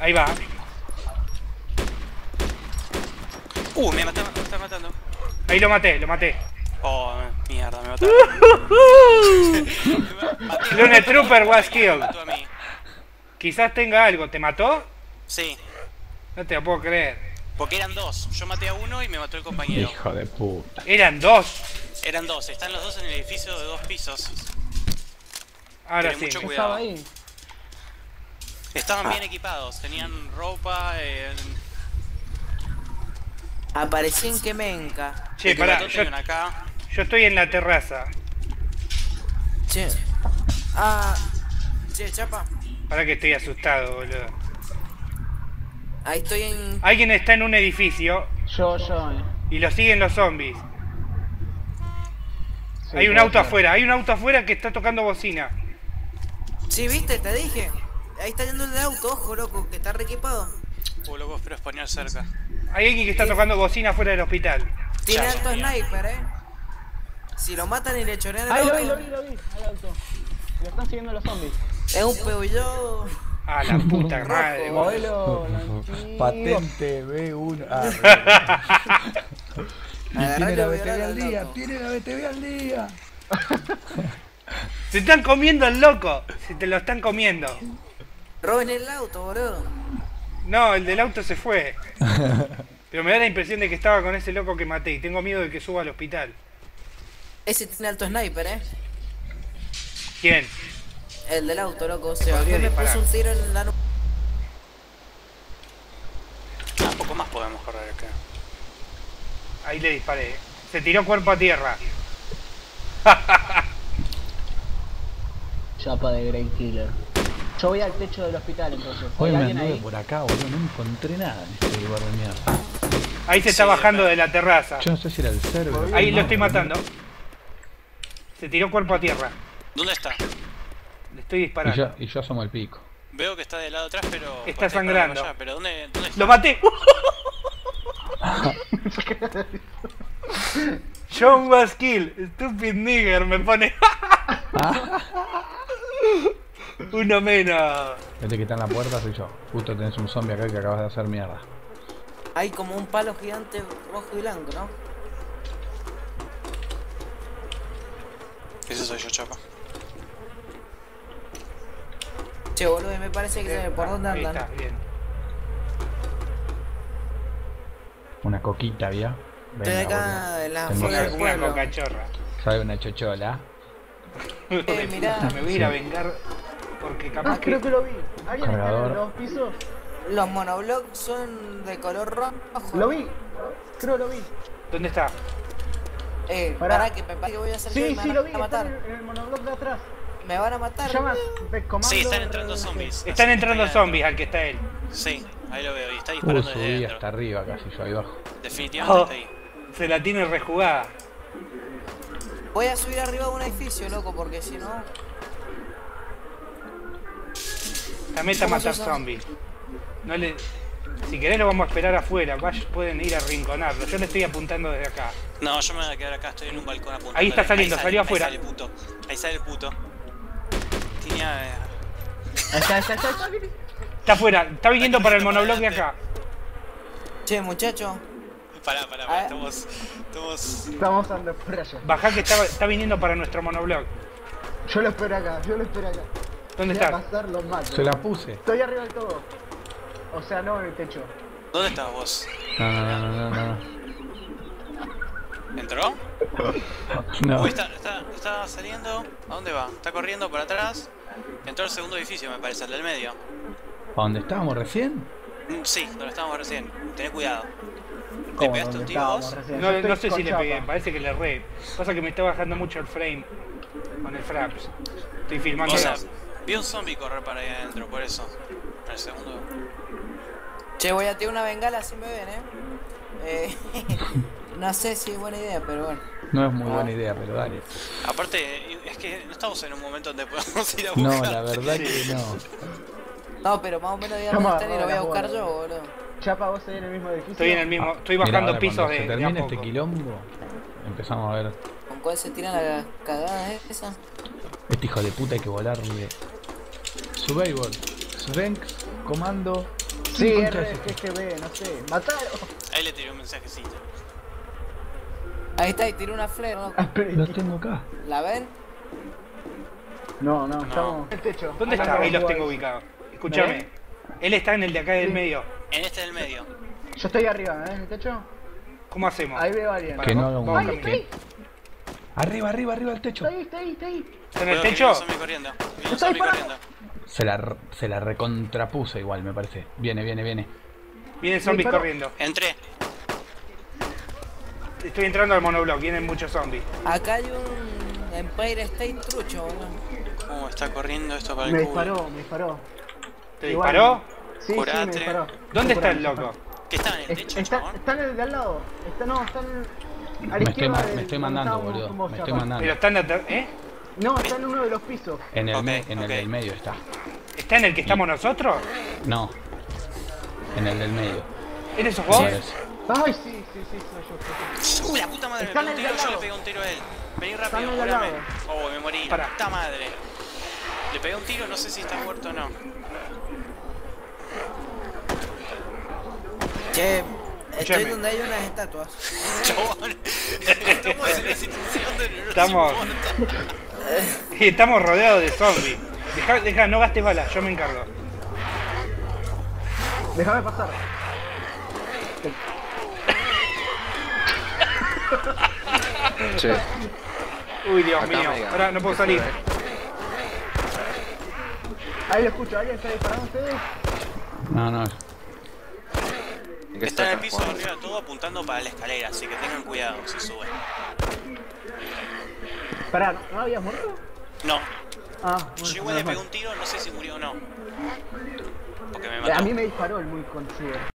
Ahí va. Me está matando. Ahí lo maté. Oh, mierda, me mataron. Lone Trooper was killed. Me mató a mí. Quizás tenga algo. ¿Te mató? Sí, No te lo puedo creer. porque eran dos. Yo maté a uno y me mató el compañero. Hijo de puta. Eran dos. Eran dos, están los dos en el edificio de 2 pisos. Ahora Tiene sí. mucho Yo cuidado. estaba ahí. Estaban bien equipados, tenían ropa. Aparecí en Kemenka. Che, el que pará. mató tenían acá. Yo estoy en la terraza. Che. Che, chapa. Pará que estoy asustado, boludo. Ahí estoy en... Alguien está en un edificio Yo. y lo siguen los zombies. Sí, Hay un puede auto ser. afuera. Hay un auto afuera que está tocando bocina. Sí, viste, te dije. Ahí está yendo el auto, ojo, loco, que está re equipado. Loco, espero español cerca. Hay alguien que está tocando bocina afuera del hospital. Tiene Ya, alto ya. sniper, Si lo matan y le chorean el Ahí auto. lo vi, al auto. Lo están siguiendo los zombies. Es un peullo. Ah, la puta madre, boludo. Modelo, la antigua. Patente B1. Y tiene Agarralo, la violalo BTV al al día, loco. tiene la BTV al día. Se están comiendo al loco. Se te lo están comiendo. Roben el auto, boludo. No, el del auto se fue. Pero me da la impresión de que estaba con ese loco que maté y tengo miedo de que suba al hospital. Ese tiene alto sniper, ¿Quién? El del auto, loco. Se Podría bajó y me disparar. puso un tiro en la nuca. Un poco más podemos correr acá. Ahí le disparé. Se tiró cuerpo a tierra. Chapa de Grey Killer. Yo voy al techo del hospital entonces. Hoy ¿Hay me alguien anduve ahí? por acá, boludo. No encontré nada en este lugar de mierda. Ahí se está Sí, bajando de la terraza. Yo no sé si era el server. Ahí no, lo estoy boludo. matando. Se tiró cuerpo a tierra. ¿Dónde está? Le estoy Y disparando. yo asomo el pico. Veo que está del lado atrás, pero... Está puede estar sangrando. para allá, pero ¿dónde está? ¡Lo maté! John was killed. Stupid nigger me pone. Uno menos. Este que está en la puerta soy yo. Justo tenés un zombie acá que acabas de hacer mierda. Hay como un palo gigante rojo y blanco, ¿no? Ese soy yo, chapa. Che, boludo, me parece que por dónde Ahí andan. está, bien. Una coquita, ¿vía? Estoy acá en la Tengo afuera del Una pueblo. cocachorra. Sabe una chochola. Mirá. Me voy a ir a vengar porque capaz Creo que lo vi. ¿Alguien está en Cargador. los 2 pisos? Los monoblocks son de color rojo. Lo vi. Creo lo vi. ¿Dónde está? Pará que me parece que voy a hacer yo y Sí, me sí, van lo vi. a Está matar. en el monobloc de atrás. Me van a matar. Se llama boludo. Comando. Sí, están entrando zombies. Están Así que entrando está zombies al que está él. Sí, ahí lo veo y está disparando desde Subí dentro. hasta arriba casi yo, ahí abajo. Definitivamente Oh, está ahí. se la tiene rejugada. Voy a subir arriba de un edificio, loco, porque si no... La meta a ¿Cómo matar sos? zombies. No le... Si querés lo vamos a esperar afuera. Pueden ir a rinconarlo. Yo le estoy apuntando desde acá. No, yo me voy a quedar acá, estoy en un balcón apuntando. Ahí está saliendo, salió afuera. Ahí sale el puto. Ahí sale el puto. Tenía... Ahí está. Está afuera. Está viniendo para el monobloc de acá. Che, muchacho. Pará, Ah. estamos... Estamos andando por allá. Bajá que está viniendo para nuestro monobloc. Yo lo espero acá. ¿Dónde Voy a está? pasar los matos. Se la puse. Estoy arriba del todo. O sea, no en el techo. ¿Dónde estás vos? No. ¿Entró? No. Uy, está saliendo. ¿A dónde va? Está corriendo para atrás. Entró al segundo edificio, me parece, el del medio. ¿A dónde estábamos recién? Sí, donde estábamos recién. Tené cuidado. ¿Le ¿Cómo? pegaste un ¿Dónde tiro vos? estábamos recién? No, Yo no estoy sé si con le chapa. pegué. Parece que le erré. Pasa que me está bajando mucho el frame con el fraps. Estoy filmando. O sea, vi un zombie correr para ahí adentro, por eso. En el segundo. Che, voy a tirar una bengala así me ven, no sé si es buena idea, pero bueno. No es muy buena idea, pero dale. Aparte, es que no estamos en un momento donde podemos ir a No, buscar. la verdad que no. No, pero más o menos digan Toma, dónde están y lo voy a la buscar bola. yo, boludo. Chapa, vos ahí en el mismo edificio. Estoy en el mismo. Estoy Mirá, bajando ahora pisos cuando de se a termine poco. este quilombo, empezamos a ver. ¿Con cuál se tiran las cagadas esa? Este hijo de puta hay que volarle. Survivor, Svenx, Comando, Sí, contra R, ese? GGB, no sé. Matalo. Ahí le tiré un mensajecito. Ahí está, y tiró una flare, ¿no? Lo tengo acá. ¿La ven? No, estamos en el techo. ¿Dónde Acá está? Ahí los jugar. tengo ubicados. Escúchame. ¿Eh? Él está en el de acá del Sí. medio. En este del medio. Yo estoy arriba, ¿me ves en el techo? ¿Cómo hacemos? Ahí veo a alguien. Que no haga un Vamos, ¡Ay, está ahí! Arriba, arriba, arriba del techo. Está ahí. ¿Está en el Cuidado, que viene techo? un zombie corriendo. Viene un Está zombie disparando. corriendo. Se la recontrapuso igual, me parece. Viene. Viene el zombie Disparó. corriendo. Entré. Estoy entrando al monoblock, vienen muchos zombies. Acá hay un Empire State trucho, boludo. ¿Cómo está corriendo esto para el Me culo? disparó. ¿Te Igual. disparó? Sí, Curate. me disparó. ¿Dónde está Curate, el loco? ¿Qué estaba en el techo, Está chabón? en el de al lado. Está en... A la Me izquierda del- estoy donde mandando, estábamos boludo. con vos, Me estoy Chapa. mandando. Pero están atrás, ¿eh? No, está en uno de los pisos. En el, Ok, en el ok. del medio está. ¿Está en el que estamos nosotros? No. En el del medio. ¿Eres sos vos? Sí, es. Ay, sí, soy yo. La puta madre, me Está pegó en un el tiro, de al yo le lado. pegué un tiro a él. Vení Está rápido, en el de al curame. lado. Oh, me morí. Pará. La puta madre. Le pegué un tiro, no sé si está muerto o no. Che, estoy Escuchame. donde hay unas estatuas. Chabón, estamos en una situación de no Estamos- nos importa. Estamos rodeados de zombies. Deja, no gastes balas, yo me encargo. Déjame pasar. Che, Uy, Dios Acá mío. me digan. Ahora no puedo salir. Ahí lo escucho. ¿Alguien está disparando a ustedes? No. ¿en qué Está en el están piso jugando? arriba todo apuntando para la escalera, así que tengan cuidado si suben. Pará, ¿no habías muerto? No, Ah, yo bueno, igual le menos pegué un tiro, no sé si murió o no. Porque me mal. mató. A mí me disparó el muy conchudo.